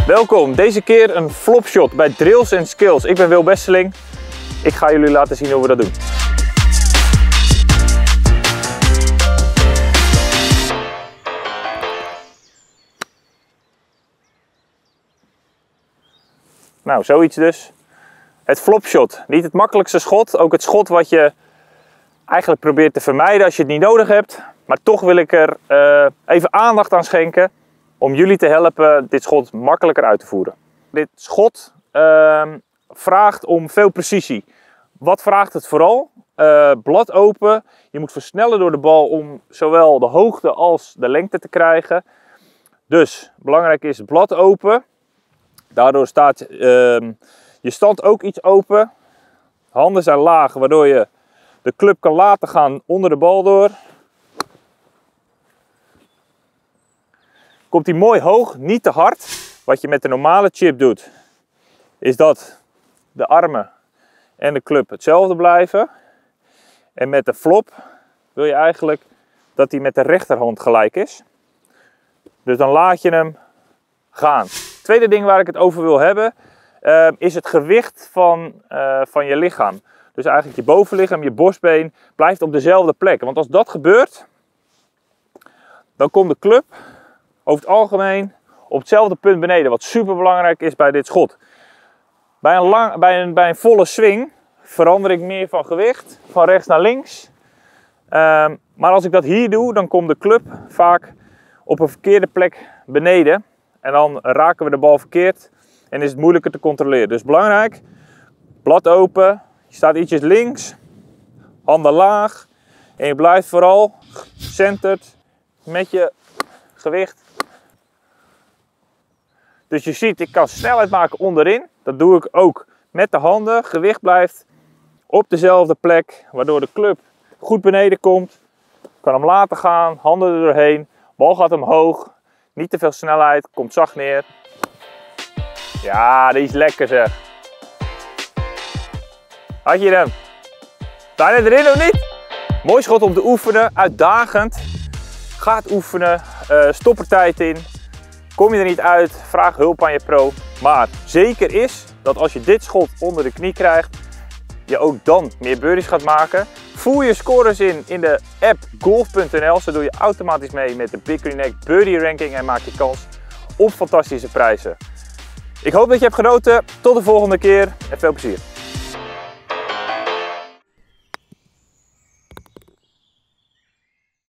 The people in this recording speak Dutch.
Welkom, deze keer een flopshot bij Drills & Skills. Ik ben Wil Besseling. Ik ga jullie laten zien hoe we dat doen. Nou, zoiets dus. Het flopshot. Niet het makkelijkste schot. Ook het schot wat je eigenlijk probeert te vermijden als je het niet nodig hebt. Maar toch wil ik er even aandacht aan schenken om jullie te helpen dit schot makkelijker uit te voeren. Dit schot vraagt om veel precisie. Wat vraagt het vooral? Blad open. Je moet versnellen door de bal om zowel de hoogte als de lengte te krijgen. Dus belangrijk is blad open. Daardoor staat je stand ook iets open. Handen zijn laag, waardoor je de club kan laten gaan onder de bal door. Komt hij mooi hoog, niet te hard. Wat je met de normale chip doet, is dat de armen en de club hetzelfde blijven. En met de flop wil je eigenlijk dat hij met de rechterhand gelijk is. Dus dan laat je hem gaan. Het tweede ding waar ik het over wil hebben, is het gewicht van je lichaam. Dus eigenlijk je bovenlichaam, je borstbeen blijft op dezelfde plek. Want als dat gebeurt, dan komt de club over het algemeen op hetzelfde punt beneden. Wat super belangrijk is bij dit schot. Bij een volle swing verander ik meer van gewicht, van rechts naar links. Maar als ik dat hier doe, dan komt de club vaak op een verkeerde plek beneden. En dan raken we de bal verkeerd en is het moeilijker te controleren. Dus belangrijk, blad open, je staat ietsjes links, handen laag. En je blijft vooral centered met je gewicht. Dus je ziet, ik kan snelheid maken onderin. Dat doe ik ook met de handen. Gewicht blijft op dezelfde plek, waardoor de club goed beneden komt. Ik kan hem laten gaan, handen er doorheen. Bal gaat omhoog. Niet te veel snelheid, komt zacht neer. Ja, die is lekker zeg. Had je hem? Sta je erin of niet? Mooi schot om te oefenen, uitdagend. Ga het oefenen, stop er tijd in. Kom je er niet uit, vraag hulp aan je pro. Maar zeker is dat als je dit schot onder de knie krijgt, je ook dan meer birdies gaat maken. Voer je scores in de app golf.nl, zo doe je automatisch mee met de Big Green Egg Birdie Ranking en maak je kans op fantastische prijzen. Ik hoop dat je hebt genoten. Tot de volgende keer en veel plezier.